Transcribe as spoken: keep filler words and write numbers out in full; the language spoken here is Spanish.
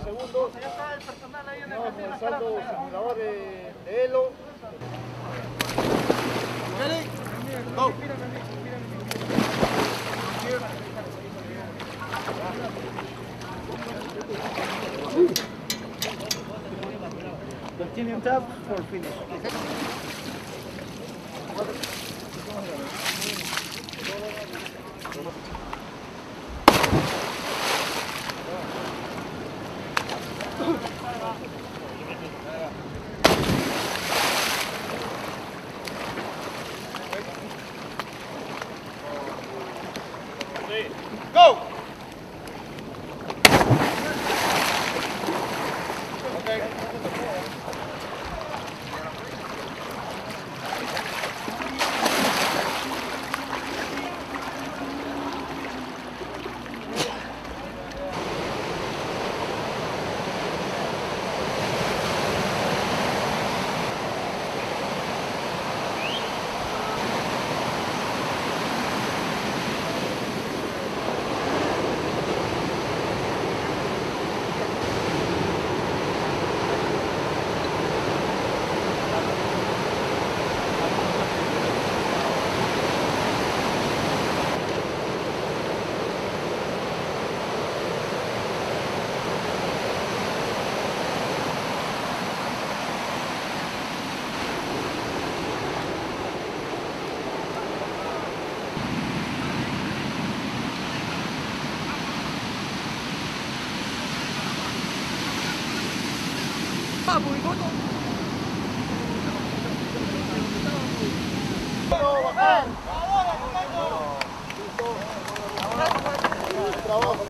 segundos. Ya está el personal ahí en el Estamos casino. comenzando el simulador de, de Elo. Ready? Go. Continue tab for finish. Go. Okay. Trabajo.